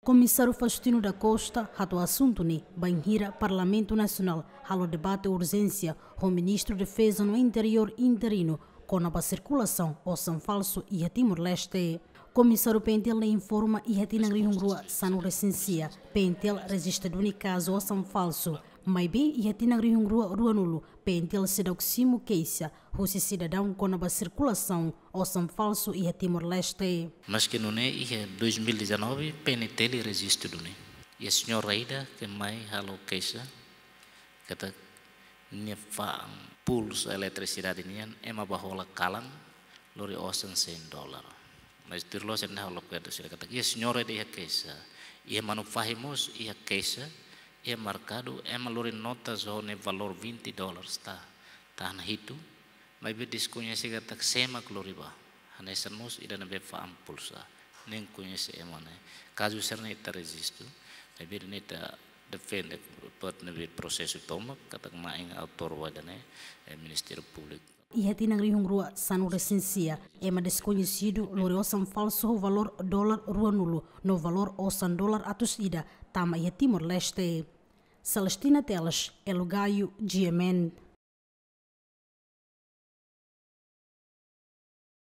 Comissário Faustino da Costa, rato assunto ni banhira Parlamento Nacional, halo debate urgência, o Ministro de Defesa no Interior interino, com a circulação ou São Falso e a Timor-Leste. Comissário Pentel informa e a Tinagri-Hungrua sanu recensia, Pentel registrado no caso ou São Falso, mas bem e a Tinagri-Hungrua ruanulo, Pentel se dá o cimo queixa, o cidadão com a circulação ou São Falso e a Timor-Leste. Mas que não é, em 2019, Pentel registrado, né? E a senhora Reida, que mais halo queixa, que está neva pulso eletricidade nian, ema bahola kalang, lori osan $100. Mas tirlo sen halo queixa, sila kata, e a senhora Reida queixa, e manufahimos e a queixa, e marcado, ema lori notas o ne valor $20, tá na hitu, mas be desconhece que tá sema gloriba, hanesamos ida na be fa pulsa, nem conhece ema né, caso serna ita resisto, mas be neta defende pot na be processo toma, kata maing autor wada né, Ministério Público. E a Tinagri-Hungrua sanu recensia, ema desconhecido lori osan falso o valor dólar ruanulo, no valor osan dólar atus ida, tama e Timor-Leste. Celestina Teles, El Gaio, GMN.